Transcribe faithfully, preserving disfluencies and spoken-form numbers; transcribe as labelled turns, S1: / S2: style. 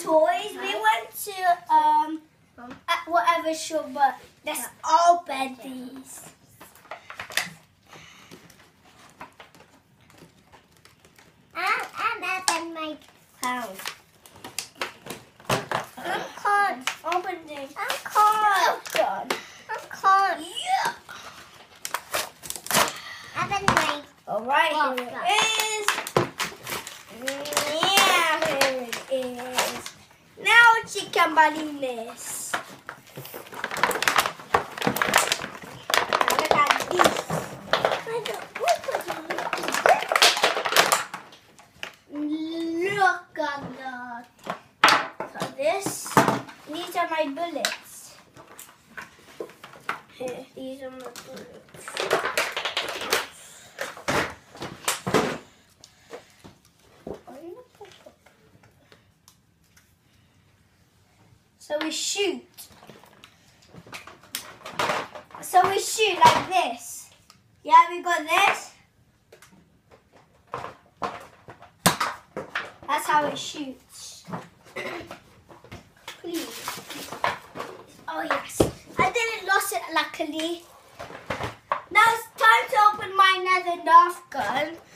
S1: toys. We went to um at whatever shop, but let's open these.
S2: I'm, I'm open my house.
S1: I'm can't open it.
S2: I'm cold.
S1: Oh God.
S2: I'm cold.
S1: Yeah.
S2: Open my
S1: All right,
S2: Oh,
S1: here
S2: God.
S1: it is. Yeah, here it is. Now chicken balines. Look at this. Look at that. So this, these are my bullets. Here, these are my bullets. So we shoot. So we shoot like this. Yeah, we got this. That's how it shoots. Please. Oh yes. I didn't lose it luckily. Now it's time to open my another Nerf gun.